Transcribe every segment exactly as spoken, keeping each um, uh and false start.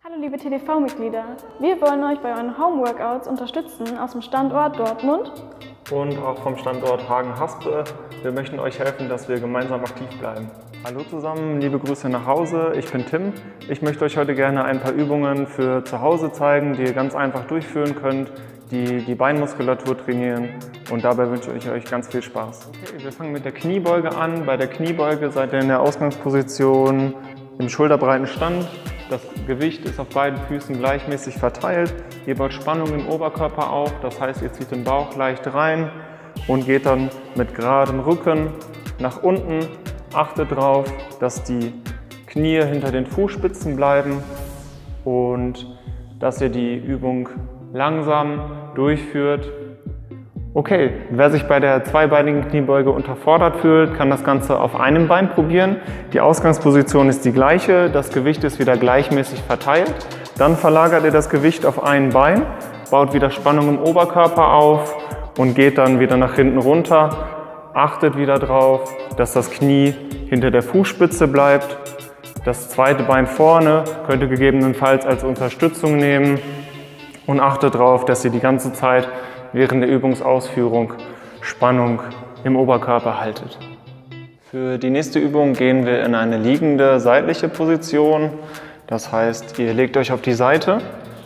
Hallo liebe T D V-Mitglieder, wir wollen euch bei euren Homeworkouts unterstützen aus dem Standort Dortmund und auch vom Standort Hagen-Haspe. Wir möchten euch helfen, dass wir gemeinsam aktiv bleiben. Hallo zusammen, liebe Grüße nach Hause, ich bin Tim. Ich möchte euch heute gerne ein paar Übungen für zu Hause zeigen, die ihr ganz einfach durchführen könnt, die die Beinmuskulatur trainieren, und dabei wünsche ich euch ganz viel Spaß. Okay, wir fangen mit der Kniebeuge an. Bei der Kniebeuge seid ihr in der Ausgangsposition im schulterbreiten Stand. Das Gewicht ist auf beiden Füßen gleichmäßig verteilt. Ihr baut Spannung im Oberkörper auf, das heißt, ihr zieht den Bauch leicht rein und geht dann mit geradem Rücken nach unten. Achtet darauf, dass die Knie hinter den Fußspitzen bleiben und dass ihr die Übung langsam durchführt. Okay, wer sich bei der zweibeinigen Kniebeuge unterfordert fühlt, kann das Ganze auf einem Bein probieren. Die Ausgangsposition ist die gleiche, das Gewicht ist wieder gleichmäßig verteilt. Dann verlagert ihr das Gewicht auf ein Bein, baut wieder Spannung im Oberkörper auf und geht dann wieder nach hinten runter. Achtet wieder darauf, dass das Knie hinter der Fußspitze bleibt. Das zweite Bein vorne könnt ihr gegebenenfalls als Unterstützung nehmen und achtet darauf, dass ihr die ganze Zeit während der Übungsausführung Spannung im Oberkörper haltet. Für die nächste Übung gehen wir in eine liegende seitliche Position. Das heißt, ihr legt euch auf die Seite,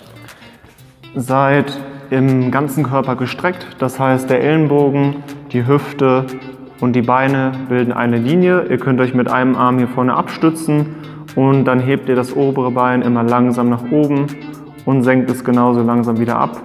seid im ganzen Körper gestreckt. Das heißt, der Ellenbogen, die Hüfte und die Beine bilden eine Linie. Ihr könnt euch mit einem Arm hier vorne abstützen und dann hebt ihr das obere Bein immer langsam nach oben und senkt es genauso langsam wieder ab.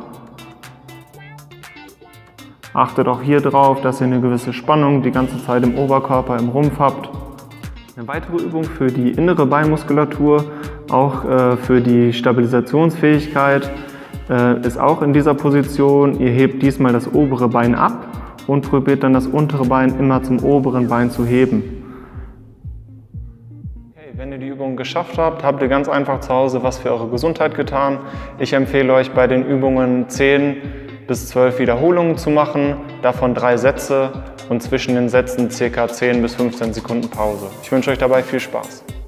Achtet auch hier drauf, dass ihr eine gewisse Spannung die ganze Zeit im Oberkörper, im Rumpf habt. Eine weitere Übung für die innere Beinmuskulatur, auch äh, für die Stabilisationsfähigkeit, äh, ist auch in dieser Position. Ihr hebt diesmal das obere Bein ab und probiert dann das untere Bein immer zum oberen Bein zu heben. Okay, wenn ihr die Übung geschafft habt, habt ihr ganz einfach zu Hause was für eure Gesundheit getan. Ich empfehle euch bei den Übungen zehn bis zwölf Wiederholungen zu machen, davon drei Sätze und zwischen den Sätzen ca. zehn bis fünfzehn Sekunden Pause. Ich wünsche euch dabei viel Spaß.